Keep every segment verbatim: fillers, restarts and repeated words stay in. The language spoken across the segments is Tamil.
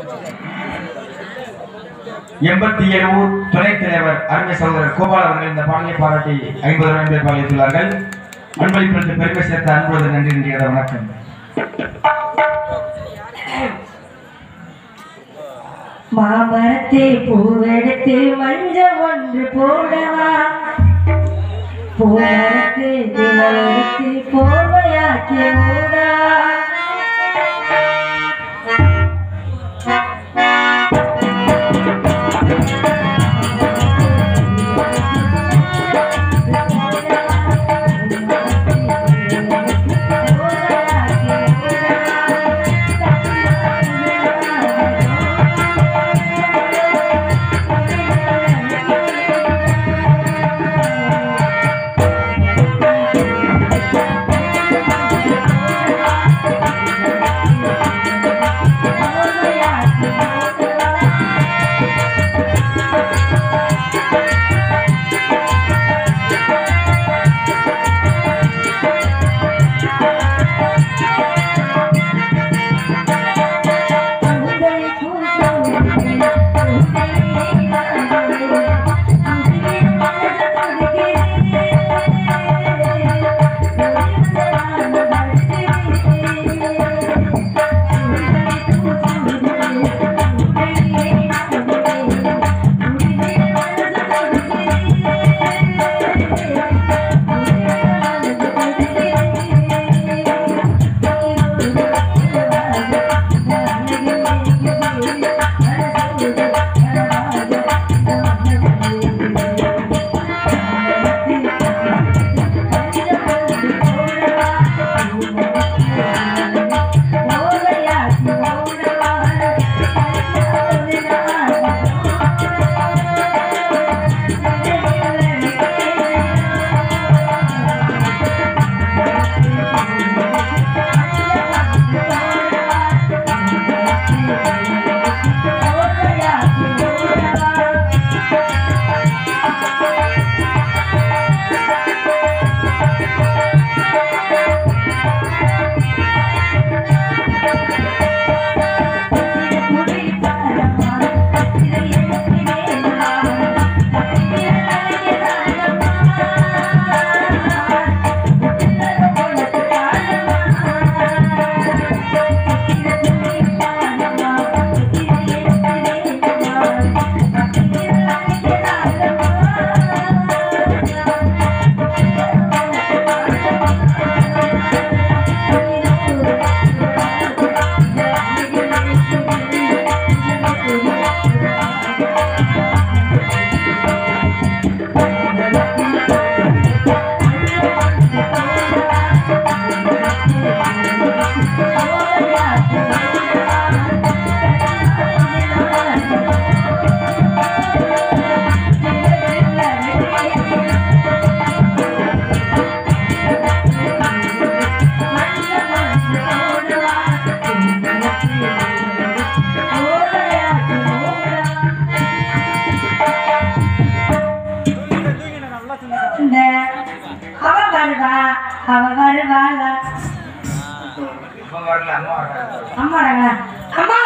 எண்பத்தி ஏழு ஊர் துணைத் தலைவர் அருமை சகோதரர் கோபால் அவர்கள் இந்த பாடலை பாராட்டி ஐம்பது ரூபாய் பேர் பாலித்துள்ளார்கள். அன்பளிப்பிற்கு பெருமை சேர்த்த அன்புடன் நன்றி நன்றியாத வணக்கம். மாமரத்தை பூவெடுத்து மஞ்சள் ஒன்று போடவா, பூவெடுத்து தினத்து போர்வையாக்கி மூடா, அம்மா அம்மா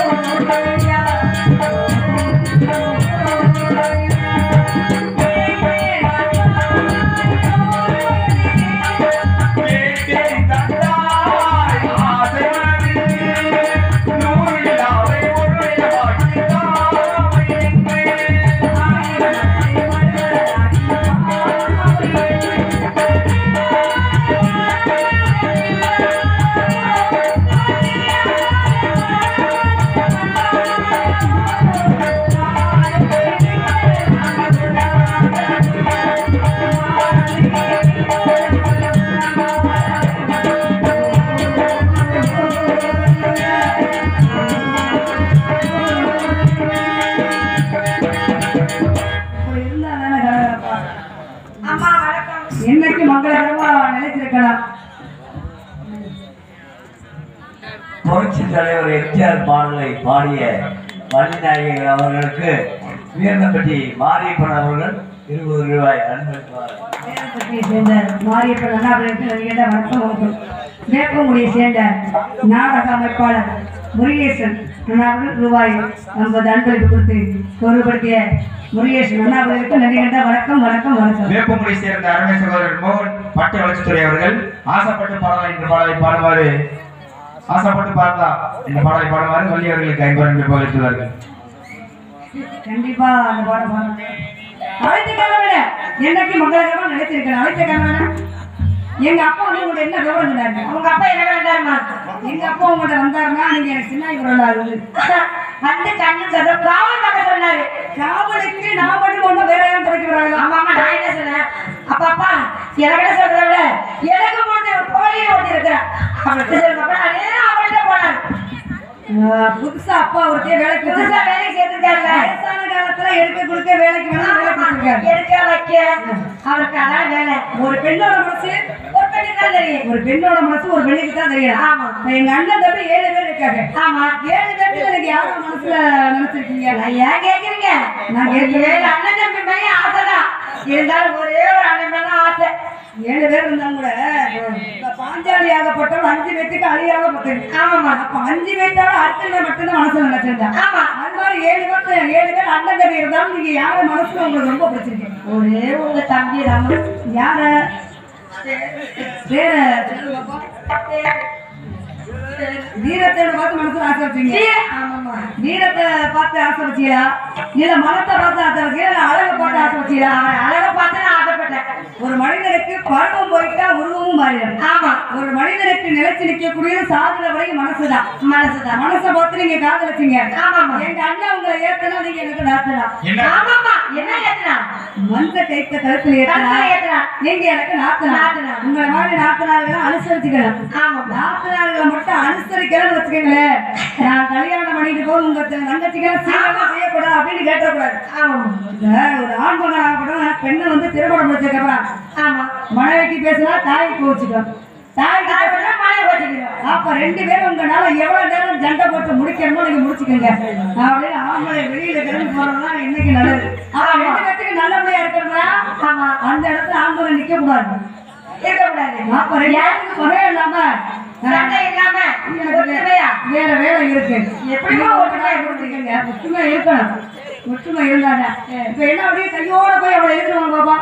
என்னைக்கு மங்களகரமா நினைச்சிருக்கலாம். புரட்சி தலைவர் எம்ஜிஆர் பாடலை பாடிய வள்ளிநாயகர் அவர்களுக்கு வீரம்பட்டி மாரியப்பன் அவர்கள் இருபது ரூபாய் அனுமதிப்பார். வேப்பங்குடியை சேர்ந்த மாரியப்பன் அண்ணாவிற்கு வணக்கம் வணக்கம். வேப்பங்குடியை சேர்ந்த நாடக அமைப்பாளர் முருகேசன் அண்ணாவிற்கு ரூபாய் ஐம்பது அன்பளிப்பு கொடுத்து பொருள்படுத்திய முருகேசன் அண்ணாவிற்கு நன்றி கண்ட வணக்கம் வணக்கம் வணக்கம். வேப்பங்குடியை சேர்ந்த அருமை சகோதரர் மோகன் பட்டு வளர்ச்சித்துறை அவர்கள் ஆசைப்பட்டு பாடலாம் என்ற பாடலை பாடுமாறு ஆசைப்பட்டு பார்த்தா இந்த பாடலை பாடுமாறு வள்ளி அவர்களுக்கு ஐம்பது ரூபாய் பகிர்ந்துள்ளார்கள். கண்டிப்பா அந்த பாடம் பாடுங்க. அழைத்த கணவன என்னைக்கு மங்களகரமா நினைச்சிருக்கேன். அழைத்த கணவன எங்க அப்பா வந்து உங்கள்ட்ட என்ன விவரம் சொன்னாரு? உங்க அப்பா என்ன வேண்டாருமா? எங்க அப்பா உங்கள்ட்ட வந்தாருன்னா நீங்க எனக்கு சின்ன விவரம் ஆகுது வந்து கண்ணு கதை காவல் பார்க்க சொன்னாரு. காவலுக்கு நான் மட்டும் ஒன்றும் வேற யாரும் துறைக்கு வராங்க. ஆமா ஆமா நான் என்ன சொன்னேன்? அப்பா அப்பா எனக்கு என்ன சொல்றத விட எனக்கு போட்டு கோழியை ஓட்டி இருக்கிறேன் அவனுக்கு சொல்லுங்க. நேரம் அவள்கிட்ட போனாரு. புதுசா அப்பா ஒருத்தே வேலைக்கு புதுசா வேலைக்கு சேர்த்திருக்காருல. வயசான காலத்துல எடுக்க கொடுக்க வேலைக்கு வேணா வேலைக்கு கொடுத்துருக்காரு. எடுக்க வைக்க அவருக்கு அதான் வேலை. ஒரு பெண்ணோட மனசு ஒரு பெண்ணுக்கு தான் தெரியும். ஒரு பெண்ணோட மனசு ஒரு பெண்ணுக்கு தான் தெரியும். ஆமா எங்க அண்ணன் தம்பி ஏழு பேர் இருக்காங்க. ஆமா ஏழு பேருக்கு எனக்கு யாரும் மனசுல நினைச்சிருக்கீங்க? நான் ஏன் கேக்குறீங்க? நான் ஏழு அண்ணன் தம்பி மேலே ஆசைதான். இருந்தாலும் ஒரே ஒரு அண்ணன் மேல ஆசை. ஏழு பேர் இருந்தாங்க கூட பாஞ்சாலி ஆகப்பட்டவங்க அஞ்சு பேருக்கு அழியாகப்பட்டது. ஆமாமா அப்ப அஞ்சு பேர்த்தால அர்த்தங்களை மட்டும்தான் மனசுல நினைச்சிருந்தா. ஆமா அது மாதிரி ஏழு பேர் ஏழு பேர் அண்ணன் தம்பி இருந்தாலும் நீங்க யார மனசுல உங்களுக்கு ரொம்ப பிடிச்சிருக்கீங்க? ஒரே உங்க தம்பி தான். யார வேற வீரத்தோட பார்த்து மனசுல ஆசை வச்சீங்க. ஆமாமா வீரத்தை பார்த்து ஆசை வச்சீங்களா? இல்ல மனத்தை பார்த்து ஆசை வச்சீங்களா? இல்ல அழகை பார்த்து ஆசை வச்சீங்களா? அவன் அழகை பார்த்து நான் ஆசைப்பட்டேன். ஒரு மனிதனுக்கு பருவம் போயிட்டா உருவமும் மாறிடும். ஆமா ஒரு மனிதனுக்கு நிலைச்சு நிற்கக்கூடிய சாதனை வரைக்கும் மனசுதான். மனசுதான் மனசை பார்த்து நீங்க காதலிச்சீங்க. ஆமாமா எங்க அண்ணன் உங்களை ஏத்தனா நீங்க எனக்கு நாத்தனா. ஆமாமா என்ன ஏத்தனா? மந்த கைத்த கருத்துல ஏத்தனா நீங்க எனக்கு நாத்தனா. உங்களை மாதிரி நாத்தனார்களை அனுசரிச்சுக்கலாம். ஆமா நாத்தனார்களை மட்டும் அனுசரிக்கலன்னு வச்சுக்கோங்களேன். நான் கல்யாணம் பண்ணிட்டு போது உங்க தங்கச்சிக்கெல்லாம் சீக்கிரமா செய்யக்கூடாது அப்படின்னு கேட்டக்கூடாது. ஆமா ஒரு ஆண் மகனாகப்படும் பெண்ணை வந்து திருமணம் முடிச்சதுக்கு அப்புறம் ஆமா மனைவிக்கு பேசினா தாய் கோச்சுக்கணும். தாய் தாய் மனைவி கோச்சுக்கணும். அப்ப ரெண்டு பேரும் உங்களால எவ்வளவு நேரம் சண்டை போட்டு முடிக்கணுமோ நீங்க முடிச்சுக்கோங்க. அப்படின்னு ஆம்பளை வெளியில கிளம்பி போறதுதான் இன்னைக்கு நல்லது. ஆனா ரெண்டு பேருக்கு நல்லபடியா இருக்கிறதா ஆமா அந்த இடத்துல ஆம்பளை நிக்க கூடாது இருக்கக்கூடாது. அப்ப ரெண்டு பேருக்கு முறையே இல்லாம இல்லாம வேற வேலை இருக்கு. எப்படிமா ஒற்றுமையா கொடுத்துருக்கீங்க? ஒற்றுமை இருக்கணும். ஒற்றுமை இருந்தாங்க. இப்ப என்ன அப்படியே கையோட போய் அவளை இருக்கிறவங்க பாப்பா.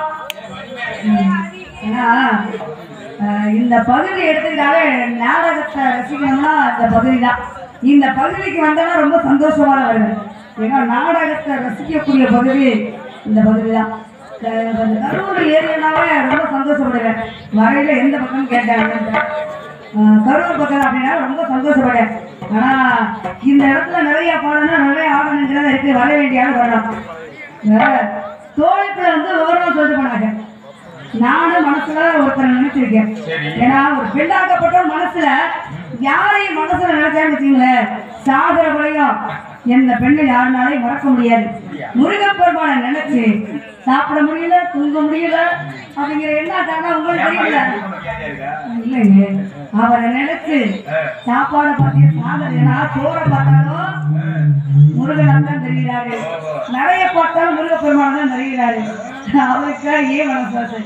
ஏன்னா இந்த பகுதி எடுத்துக்கிட்டாலே நாடகத்தை ரசிக்கணும்னா இந்த பகுதி தான். இந்த பகுதிக்கு வந்தா ரொம்ப சந்தோஷமான வருது. ஏன்னா நாடகத்தை ரசிக்கக்கூடிய பகுதி இந்த பகுதி தான். கரூர் ஏரியாவே ரொம்ப சந்தோஷப்படுவேன். வரையில எந்த பக்கம் கேட்டாங்க கரூர் பக்கம் அப்படின்னா ரொம்ப சந்தோஷப்பட்டேன். ஆனா இந்த இடத்துல நிறைய பாடணும் நிறைய ஆடணுங்கிறத இருக்கு. வர வேண்டியாலும் வரணும். தோழிப்புல வந்து விவரமா சொல்லிட்டு போனாங்க. நானும் மனசுல ஒருத்தரை நினைச்சிருக்கேன். ஏன்னா ஒரு பெண்ணாக்கப்பட்ட மனசுல யாரையும் மனசுல நினைச்சான்னு வச்சுங்களேன் சாகர குறையும் எந்த பெண்ணை யாருனாலையும் மறக்க முடியாது. முருகப்பெருமானை நினைச்சு சாப்பிட முடியல தூங்க முடியல அப்படிங்கிற என்ன காரணம் உங்களுக்கு தெரியல இல்லைங்க. அவரை நினைச்சு சாப்பாடை பார்த்து சாதனை ஏன்னா சோறை பார்த்தாலும் முருகன் தான் தெரிகிறாரு. நிறைய பார்த்தாலும் முருகப்பெருமானை தான் தெரிகிறாரு. அவருக்கு ஏன் மனசாசை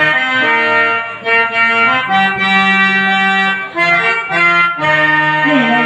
Yeah.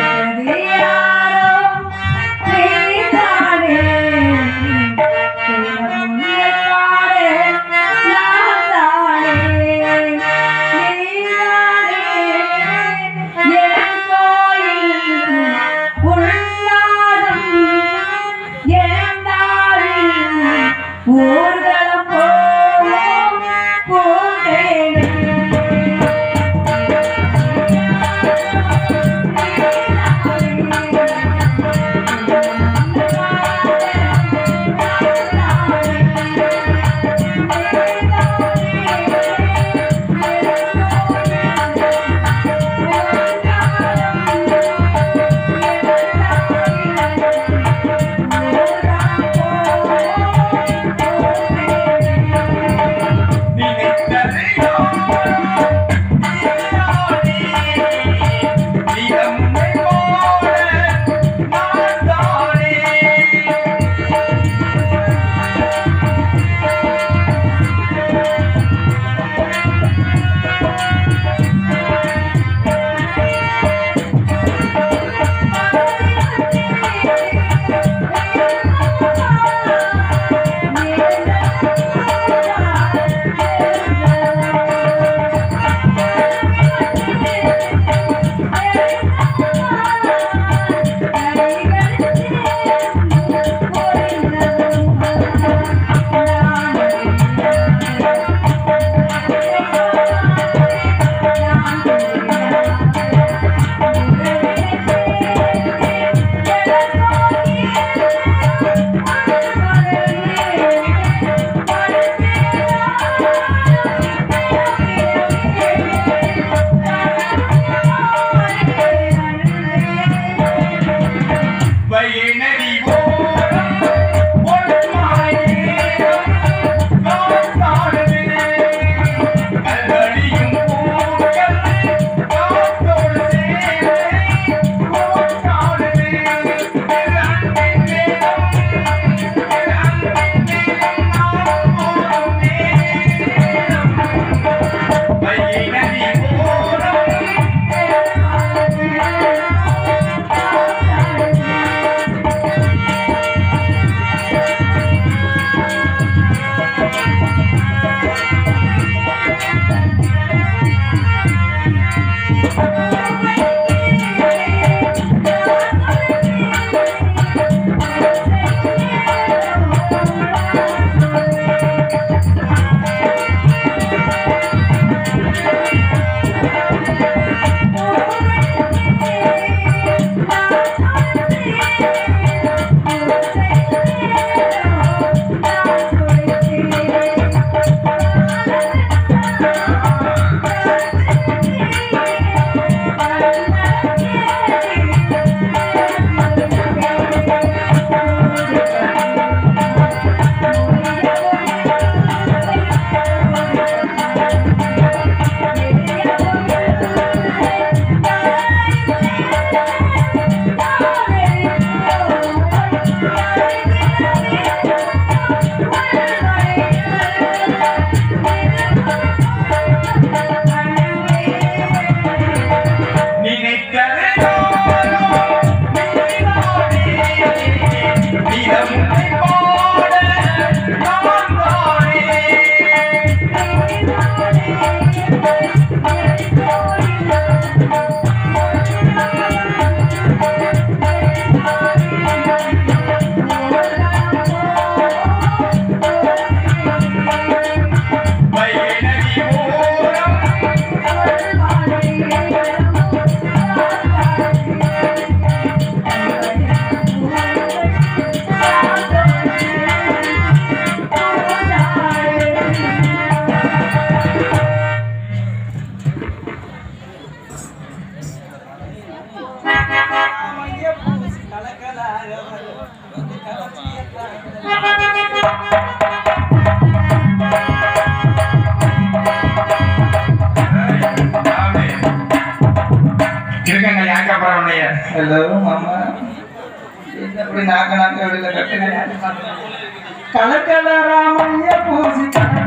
எப்படி நாக்க நாக்க வெளியில கட்டுங்க கலக்கல ராமைய பூசி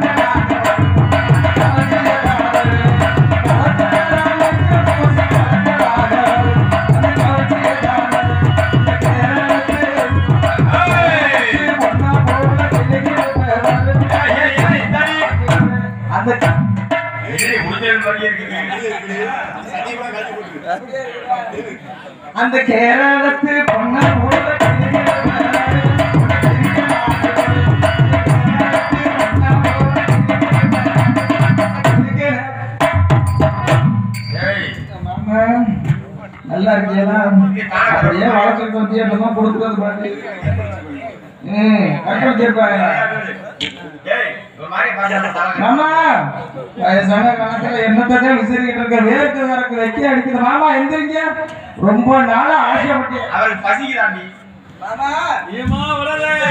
அந்த கேரளத்து பொண்ண நல்லா இருக்கியா அப்படியே வளர்த்து வந்து என்னமோ கொடுக்குறது பாட்டு ம் கட்ட வச்சிருப்பாங்க மாமா வயசான காலத்துல என்னத்தான் விசாரிக்கிட்டு இருக்க வேர்க்கு வேறக்கு வைக்க அடிக்குது மாமா எந்திரிங்க ரொம்ப நாளா ஆசைப்பட்டு அவர் பசிக்கிறாண்டி மாமா ஏமா வரலே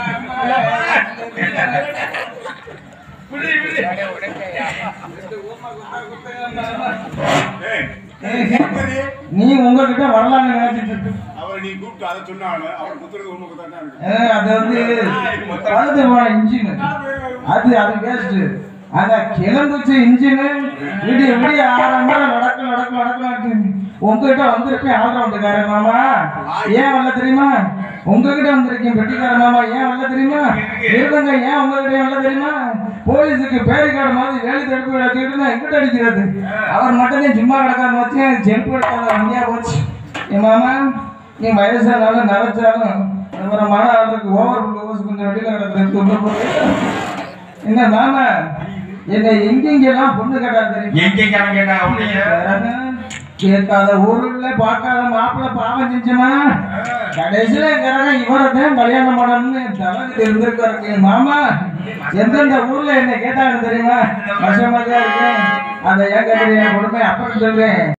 நீ உங்ககிட்ட வரலான்னு நினைச்சிட்டு அவர் நீ கூப்பிட்டு அதை சொன்னாங்க அவர் குத்துறது உண்மை தான் அது வந்து பழுது போன இன்ஜின் அது அது வேஸ்ட் அந்த கிளம்புச்சு இன்ஜின் விடிய விடிய ஆறாம் நடக்க நடக்க நடக்க உங்ககிட்ட வந்திருக்கேன் ஆல்ரவுண்டுக்காரன் மாமா ஏன் வரல தெரியுமா உங்ககிட்ட வந்திருக்கேன் பெட்டிக்கார மாமா ஏன் வரல தெரியுமா இருந்தங்க ஏன் உங்ககிட்ட வரல தெரியுமா போலீஸுக்கு பேரிக்கார்டு மாதிரி வேலை தடுப்பு வச்சுக்கிட்டு எங்கிட்ட அடிக்கிறது அவர் மட்டும்தான் சும்மா கிடக்காம வச்சு ஜெம்பு எடுக்காத வண்டியா போச்சு என் மாமா நீ வயசானாலும் நினைச்சாலும் அப்புறம் மழை ஆளுக்கு ஓவர் ஓவர்ஸ் கொஞ்சம் வெளியில கிடக்குது என்ன மாமா என்ன எங்கெங்கெல்லாம் பொண்ணு கேட்டாரு தெரியும் கேட்டாங்க கேட்காத ஊருல பார்க்காத மாப்பிள்ள பாவம் செஞ்சமா கடைசியில எங்கிறாங்க இவரதான் கல்யாணம் பண்ணணும்னு தலைக்கு இருந்திருக்காரு மாமா எந்தெந்த ஊர்ல என்ன கேட்டாங்க தெரியுமா கஷ்டமா தான் இருக்கு அதை ஏன் கேட்கறீங்க கொடுமை அப்புறம் சொல்றேன்